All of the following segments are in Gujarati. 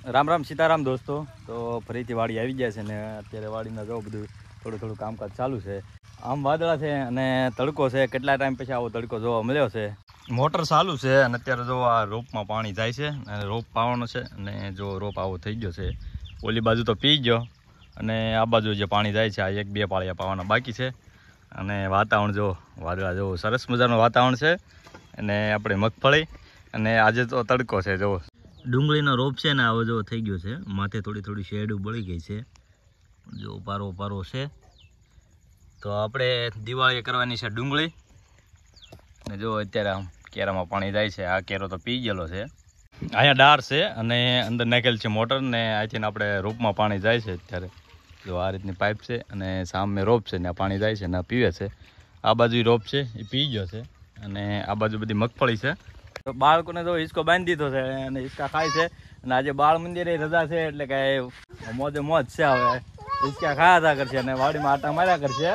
રામ રામ સીતારામ દોસ્તો. તો ફરીથી વાડી આવી જાય છે ને અત્યારે વાડીમાં જો બધું થોડું કામકાજ ચાલુ છે. આમ વાદળા છે અને તડકો છે. કેટલા ટાઈમ પછી આવો તડકો જોવા મળ્યો છે. મોટર ચાલુ છે અને અત્યારે જો આ રોપમાં પાણી જાય છે અને રોપ પાવાનો છે. અને જો રોપ આવો થઈ ગયો છે. ઓલી બાજુ તો પી ગયો અને આ બાજુ જે પાણી જાય છે આ 1-2 પાળિયા પાવાના બાકી છે. અને વાતાવરણ જો વાદળા જો સરસ મજાનું વાતાવરણ છે. અને આપણે મગફળી અને આજે તો તડકો છે. જો ડુંગળીનો રોપ છે ને આવો જો થઈ ગયો છે. માથે થોડી શેડું બળી ગઈ છે. જો પારો છે. તો આપણે દિવાળી કરવાની છે ડુંગળી. ને જો અત્યારે આમ કેરામાં પાણી જાય છે. આ કેરો તો પી ગયેલો છે. અહીંયા ડાર છે અને અંદર નાખેલ છે મોટર ને અહીંથી આપણે રોપમાં પાણી જાય છે. અત્યારે જો આ રીતની પાઇપ છે અને સામે રોપ છે ને પાણી જાય છે ને પીવે છે. આ બાજુ રોપ છે એ પી ગયો છે અને આ બાજુ બધી મગફળી છે. તો બાળકોને તો હિંચકો બાંધી દીધો છે અને હિંચકા ખાય છે. અને આજે બાળ મંદિરે રજા છે એટલે કાંઈ મોજે મોજ છે. હવે હિંચકા ખાયા કરશે અને વાડીમાં આટા માર્યા કરશે.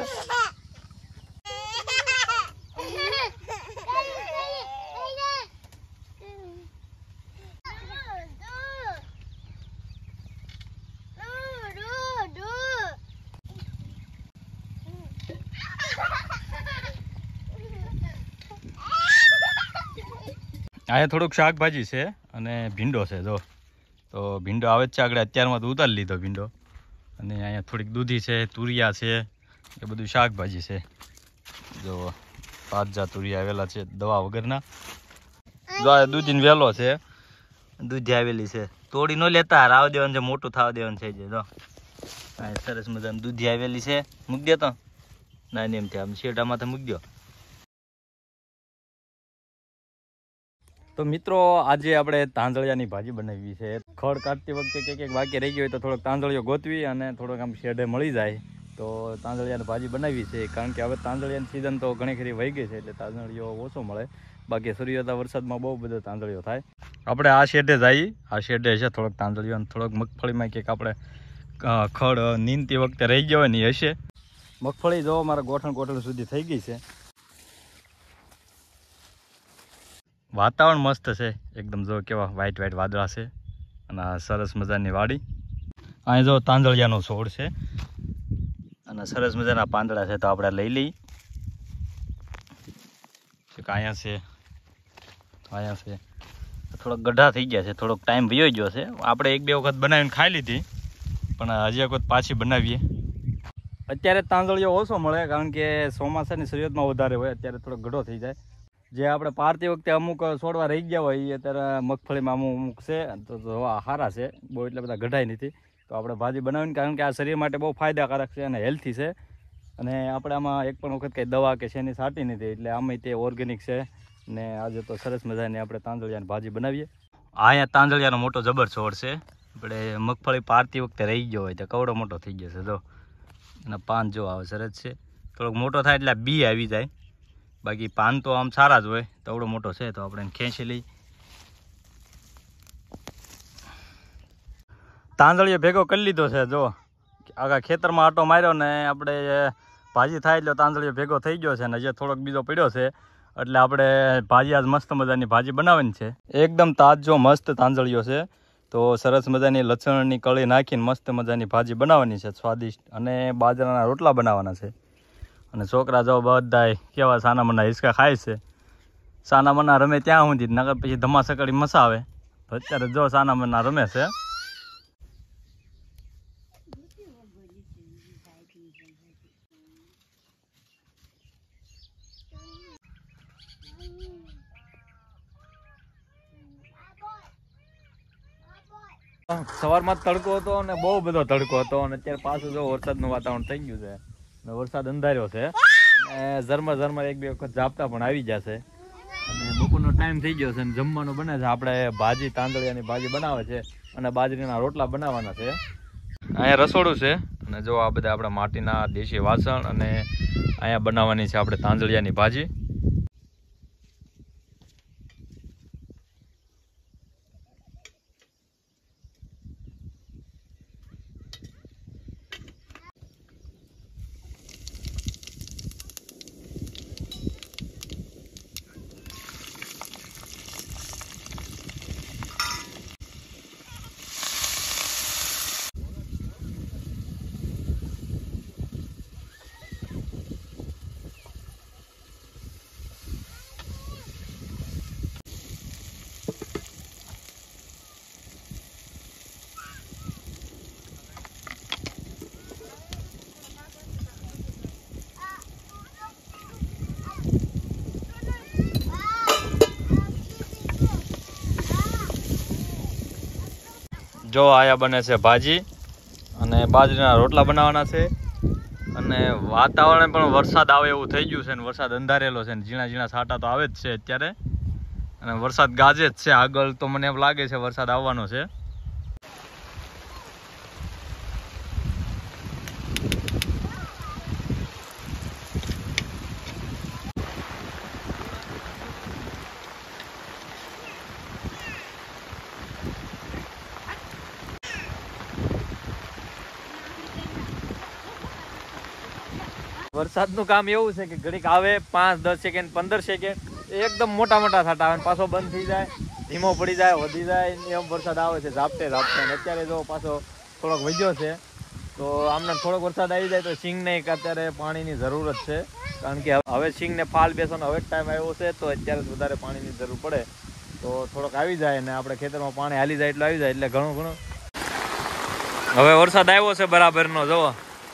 અહીંયા થોડુંક શાકભાજી છે અને ભીંડો છે. જો તો ભીંડો આવે જ છે આગળ. અત્યારમાં તો ઉતારી લીધો ભીંડો. અને અહીંયા થોડીક દૂધી છે, તુરિયા છે, એ બધું શાકભાજી છે. જો 5 જાત તુરિયા આવેલા છે દવા વગરના. જો આ દૂધીને વેલો છે. દૂધી આવેલી છે. તોડી ન લેતા રાવ દેવાનું છે. મોટું થવા દેવાનું છે. જો આ સરસ મજાની દૂધી આવેલી છે. મૂકી દે તો ના એમ થયા આમ શેટામાં તો મૂકી દો. તો મિત્રો આજે આપણે તાંદળિયાની ભાજી બનાવી છે. ખડ કાઢતી વખતે કંઈક વાક્ય રહી ગયો હોય તો થોડોક તાંદળિયો ગોતવી અને થોડોક આમ શેઢે મળી જાય તો તાંદળિયાની ભાજી બનાવી છે. કારણ કે હવે તાંદળિયાની સિઝન તો ઘણી ખરી વહી ગઈ છે એટલે તાંદળિયો ઓછો મળે. બાકી સૂર્યોદય વરસાદમાં બહુ બધો તાંદળિયો થાય. આપણે આ શેઢે જઈએ. આ શેઢે છે થોડોક તાંદળિયો અને થોડોક મગફળીમાં કંઈક આપણે ખડ નીંદતી વખતે રહી ગયો હોય ને હશે. મગફળી જો મારા ગોઠણ સુધી થઈ ગઈ છે. વાતાવરણ મસ્ત છે એકદમ. જો કેવા વ્હાઈટ વાદળા છે અને સરસ મજાની વાડી. અહીં જો તાંદળિયાનો છોડ છે અને સરસ મજાના પાંદડા છે. તો આપણે લઈ લઈએ. અહીંયા છે થોડોક ગઢા થઈ ગયા છે. થોડોક ટાઈમ વયો ગયો છે. આપણે 1-2 વખત બનાવીને ખાઈ લીધી પણ હજી એક વખત પાછી બનાવીએ. અત્યારે તાંદળિયો ઓછો મળે કારણ કે ચોમાસાની શરૂઆતમાં વધારે હોય. અત્યારે થોડોક ગઢો થઈ જાય. જે આપણે પારતી વખતે અમુક છોડવા રહી ગયા હોય એ અત્યારે મગફળીમાં અમુક છે તો સારા છે. બહુ એટલા બધા ગઢાય નથી. તો આપણે ભાજી બનાવીને કારણ કે આ શરીર માટે બહુ ફાયદાકારક છે અને હેલ્થી છે. અને આપણે આમાં એક પણ વખત કંઈ દવા કે શેની છાંટી નથી એટલે આમાં તે ઓર્ગેનિક છે. ને આજે તો સરસ મજાની આપણે તાંદળિયાની ભાજી બનાવીએ. અહીંયા તાંદળિયાનો મોટો જબર છોડ છે. આપણે મગફળી પારતી વખતે રહી ગયો હોય તો કવડો મોટો થઈ ગયો છે. જો એના પાન જો આવે સરસ છે. થોડોક મોટો થાય એટલે બી આવી જાય. બાકી પાન તો આમ સારા જ હોય. તવડો મોટો છે તો આપણે ખેંચી લઈ. તાંદળિયો ભેગો કરી લીધો છે. જો આખા ખેતરમાં આટો માર્યો ને આપણે ભાજી થાય એટલે તાંદળિયો ભેગો થઈ ગયો છે. ને જે થોડોક બીજો પડ્યો છે એટલે આપણે ભાજી આજ મસ્ત મજાની ભાજી બનાવવાની છે. એકદમ તાજો મસ્ત તાંદળિયો છે. તો સરસ મજાની લસણની કળી નાખીને મસ્ત મજાની ભાજી બનાવવાની છે સ્વાદિષ્ટ. અને બાજરાના રોટલા બનાવવાના છે. અને છોકરા જો બધા કેવા સાના મના હિંચકા ખાય છે. સાના મના રમે ત્યાં સુધી નગર પછી ધમાસકડી મસાવે. અત્યારે જો સાના મના રમે છે. સવારમાં તડકો હતો અને બહુ બધો તડકો હતો અને અત્યારે પાછું જો વરસાદનું વાતાવરણ થઈ ગયું છે. અને વરસાદ અંધાર્યો છે. ઝરમર 1-2 વખત ઝાપટા પણ આવી જશે. અને બપોરનો ટાઈમ થઈ ગયો છે અને જમવાનું બને છે. આપણે ભાજી તાંદળિયાની ભાજી બનાવે છે અને બાજરીના રોટલા બનાવવાના છે. અહીંયા રસોડું છે અને જો આ બધા આપણા માટીના દેશી વાસણ અને અહીંયા બનાવવાની છે આપણે તાંદળિયાની ભાજી. જો આયા બને છે ભાજી અને બાજરીના રોટલા બનાવવાના છે અને વાતાવરણ પણ વરસાદ આવે એવું થઈ ગયું છે ને વરસાદ અંધારેલો છે ને ઝીણા ઝીણા છાંટા તો આવે જ છે અત્યારે અને વરસાદ ગાજે જ છે આગળ તો મને એમ લાગે છે વરસાદ આવવાનો છે વરસાદનું કામ એવું છે કે ઘડીક આવે 5-10 સેકન્ડ 15 સેકન્ડ એકદમ મોટા મોટા છાંટા આવે પાછો બંધ થઈ જાય ધીમો પડી જાય વધી જાય એમ વરસાદ આવે છે ઝાપટે અને અત્યારે જો પાછો થોડોક વધ્યો છે તો આમને થોડોક વરસાદ આવી જાય તો સિંગને અત્યારે પાણીની જરૂરત છે કારણ કે હવે સિંગને ફાલ બેસવાનો હવે ટાઈમ આવ્યો છે તો અત્યારે વધારે પાણીની જરૂર પડે તો થોડોક આવી જાય ને આપણે ખેતરમાં પાણી હાલી જાય એટલે આવી જાય એટલે ઘણું હવે વરસાદ આવ્યો છે બરાબરનો જોવો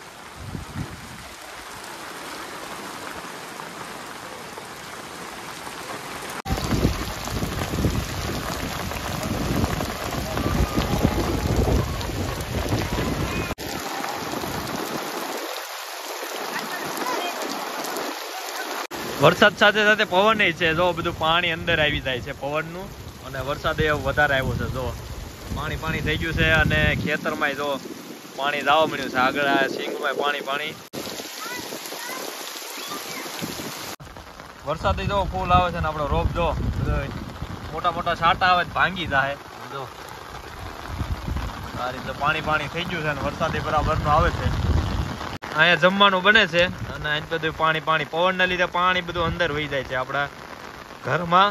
વરસાદ સાથે સાથે પવન છે જો બધું પાણી અંદર આવી જાય છે પવનનું અને વરસાદ એ વધારે આવ્યો છે જો પાણી થઈ ગયું છે અને ખેતરમાં જો પાણી જવા મળ્યું છે આગળ આ સિંગમાં પાણી વરસાદ જો ફૂલ આવે છે ને આપણો રોપ જો મોટા છાંટા આવે ભાંગી જાય જો આ રીતે પાણી થઈ ગયું છે અને વરસાદ એ બરાબરનો આવે છે અહીંયા જમવાનું બને છે અને અહીં બધું પાણી પવનના લીધે પાણી બધું અંદર વહી જાય છે આપણા ઘરમાં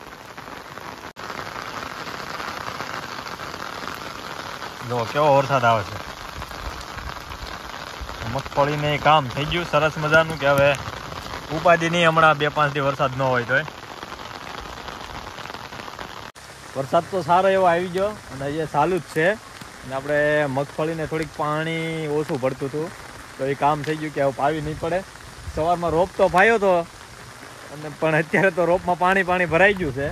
જો કેવો વરસાદ આવે છે મગફળીને કામ થઈ ગયું સરસ મજાનું કે હવે ઉપાધિ નહીં હમણાં 2-5 દી વરસાદ ન હોય તો વરસાદ તો સારો એવો આવી ગયો અને હજી ચાલુ જ છે અને આપણે મગફળીને થોડીક પાણી ઓછું પડતું હતું તો એ કામ થઈ ગયું કે હવે પાવી નહીં પડે સવારમાં રોપ તો ફાયો હતો અને પણ અત્યારે તો રોપમાં પાણી ભરાઈ ગયું છે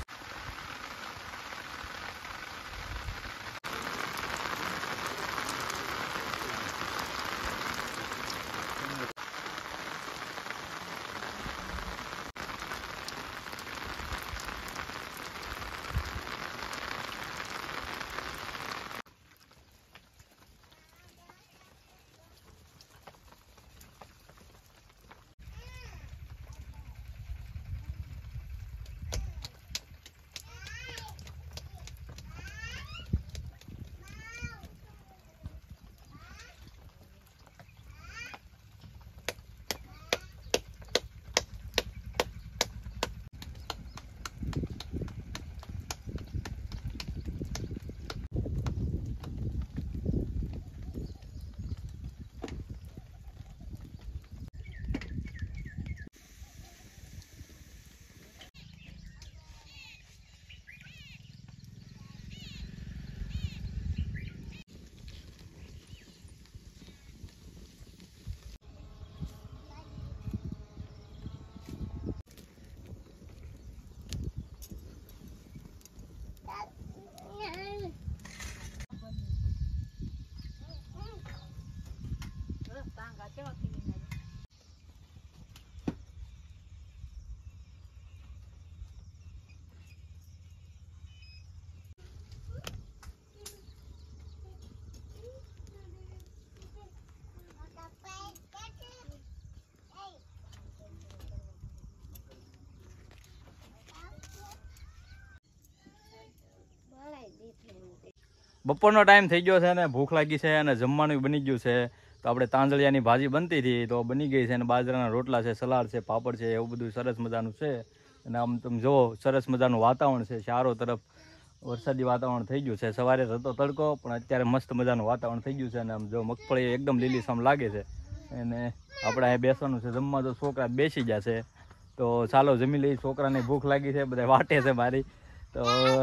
બપોરનો ટાઈમ થઈ ગયો છે અને ભૂખ લાગી છે અને જમવાનું બની ગયું છે તો આપણે તાંજળિયાની ભાજી બનતી હતી તો બની ગઈ છે અને બાજરાના રોટલા છે સલાડ છે પાપડ છે એવું બધું સરસ મજાનું છે અને આમ તમે જુઓ સરસ મજાનું વાતાવરણ છે ચારો તરફ વરસાદી વાતાવરણ થઈ ગયું છે સવારે હતો તડકો પણ અત્યારે મસ્ત મજાનું વાતાવરણ થઈ ગયું છે અને આમ જો મગફળી એકદમ લીલીછમ લાગે છે અને આપણે અહીં બેસવાનું છે જમવા તો છોકરા બેસી જશે તો ચાલો જમી લઈએ છોકરાને ભૂખ લાગી છે બધા વાટે છે મારી તો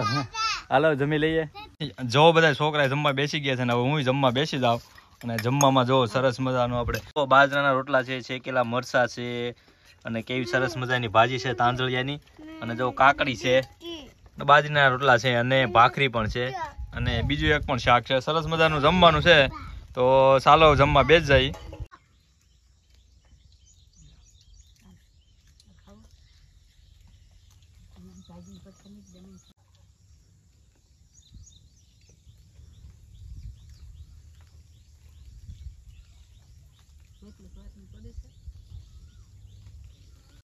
હાલો જમી લઈએ જો બધા છોકરા જમવા બેસી ગયા છે ને હવે હું જમવા બેસી જાઉં અને જમવામાં જો સરસ મજાનું આપણે બાજરાના રોટલા છે શેકેલા મરચા છે અને કેવી સરસ મજાની ભાજી છે તાંજળિયાની અને જો કાકડી છે બાજરીના રોટલા છે અને ભાખરી પણ છે અને બીજું એક પણ શાક છે. સરસ મજાનું જમવાનું છે, તો ચાલો જમવા બેસ જાય.